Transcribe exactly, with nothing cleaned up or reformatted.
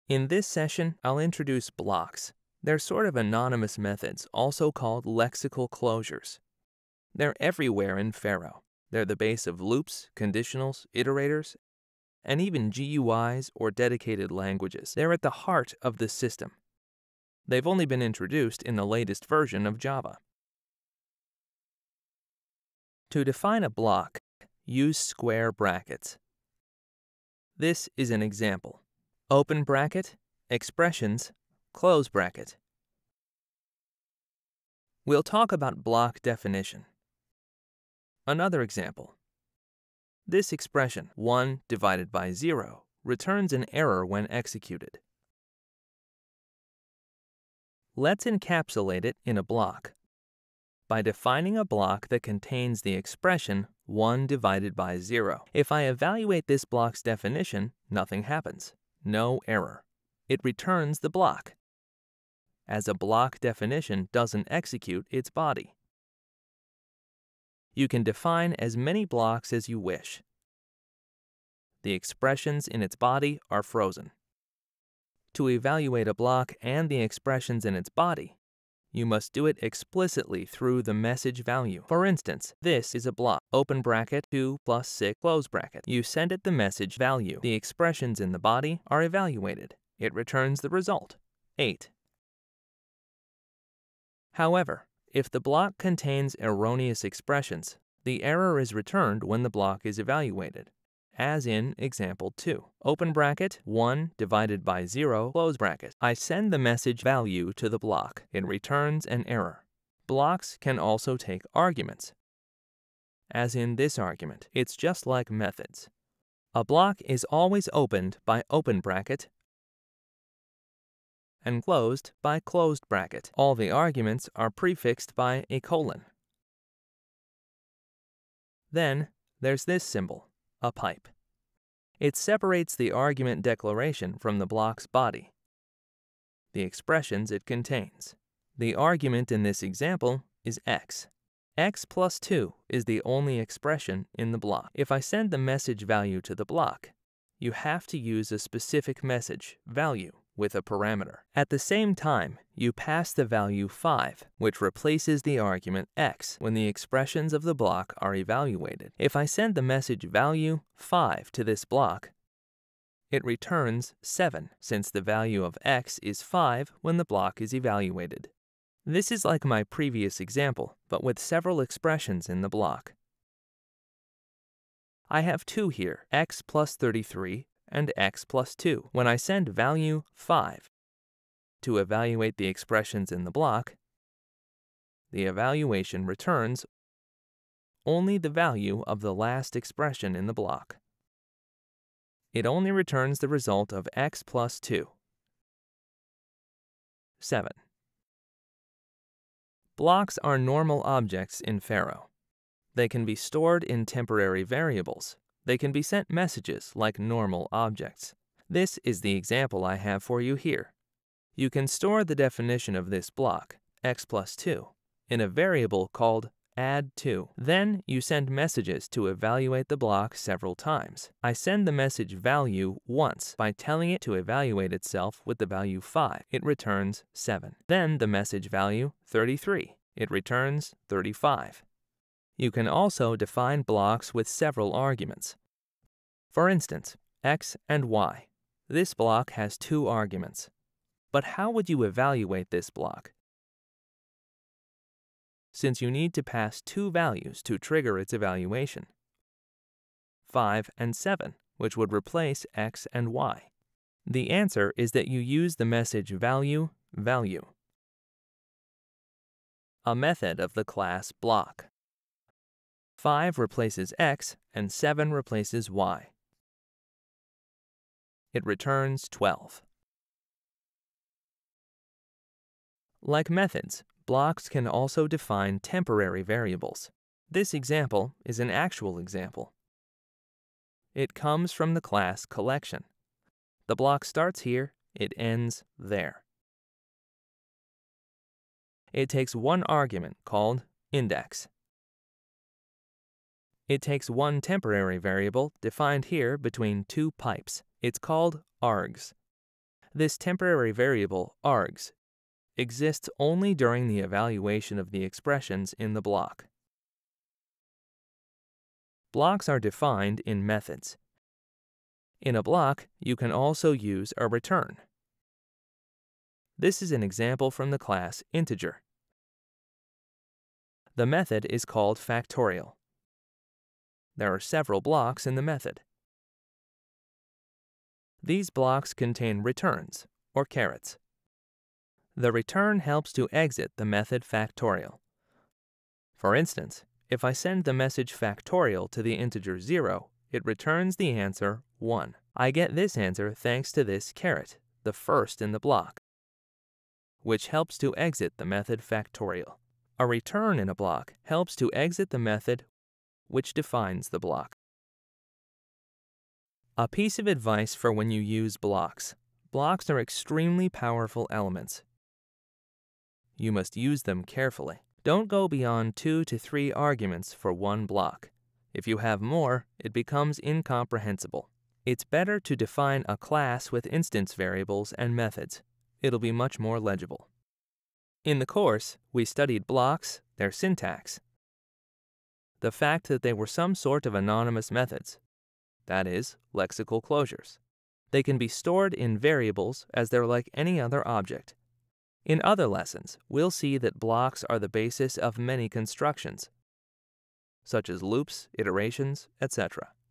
In this session, I'll introduce blocks. They're sort of anonymous methods, also called lexical closures. They're everywhere in Pharo. They're the base of loops, conditionals, iterators, and even G U Is or dedicated languages. They're at the heart of the system. They've only been introduced in the latest version of Java. To define a block, use square brackets. This is an example. Open bracket, expressions, close bracket. We'll talk about block definition. Another example. This expression, one divided by zero, returns an error when executed. Let's encapsulate it in a block by defining a block that contains the expression one divided by zero. If I evaluate this block's definition, nothing happens. No error. It returns the block, as a block definition doesn't execute its body. You can define as many blocks as you wish. The expressions in its body are frozen. To evaluate a block and the expressions in its body, you must do it explicitly through the message value. For instance, this is a block, open bracket, two plus six, close bracket. You send it the message value. The expressions in the body are evaluated. It returns the result, eight. However, if the block contains erroneous expressions, the error is returned when the block is evaluated, as in example two. Open bracket, one divided by zero, close bracket. I send the message value to the block. It returns an error. Blocks can also take arguments, as in this argument. It's just like methods. A block is always opened by open bracket and closed by closed bracket. All the arguments are prefixed by a colon. Then there's this symbol, a pipe. It separates the argument declaration from the block's body, the expressions it contains. The argument in this example is x. X plus two is the only expression in the block. If I send the message value to the block, you have to use a specific message value with a parameter. At the same time, you pass the value five, which replaces the argument x when the expressions of the block are evaluated. If I send the message value five to this block, it returns seven, since the value of x is five when the block is evaluated. This is like my previous example, but with several expressions in the block. I have two here, x plus thirty-three and x plus two. When I send value five to evaluate the expressions in the block, the evaluation returns only the value of the last expression in the block. It only returns the result of x plus two, seven. Blocks are normal objects in Pharo. They can be stored in temporary variables. They can be sent messages like normal objects. This is the example I have for you here. You can store the definition of this block, x plus two, in a variable called add two. Then you send messages to evaluate the block several times. I send the message value once by telling it to evaluate itself with the value five. It returns seven. Then the message value thirty-three. It returns thirty-five. You can also define blocks with several arguments. For instance, x and y. This block has two arguments. But how would you evaluate this block? Since you need to pass two values to trigger its evaluation, five and seven, which would replace x and y. The answer is that you use the message value, value, a method of the class block. five replaces x and seven replaces y. It returns twelve. Like methods, blocks can also define temporary variables. This example is an actual example. It comes from the class collection. The block starts here, it ends there. It takes one argument called index. It takes one temporary variable defined here between two pipes. It's called args. This temporary variable, args, exists only during the evaluation of the expressions in the block. Blocks are defined in methods. In a block, you can also use a return. This is an example from the class integer. The method is called factorial. There are several blocks in the method. These blocks contain returns, or carets. The return helps to exit the method factorial. For instance, if I send the message factorial to the integer zero, it returns the answer one. I get this answer thanks to this caret, the first in the block, which helps to exit the method factorial. A return in a block helps to exit the method which defines the block. A piece of advice for when you use blocks. Blocks are extremely powerful elements. You must use them carefully. Don't go beyond two to three arguments for one block. If you have more, it becomes incomprehensible. It's better to define a class with instance variables and methods. It'll be much more legible. In the course, we studied blocks, their syntax, the fact that they were some sort of anonymous methods, that is, lexical closures. They can be stored in variables as they're like any other object. In other lessons, we'll see that blocks are the basis of many constructions, such as loops, iterations, et cetera.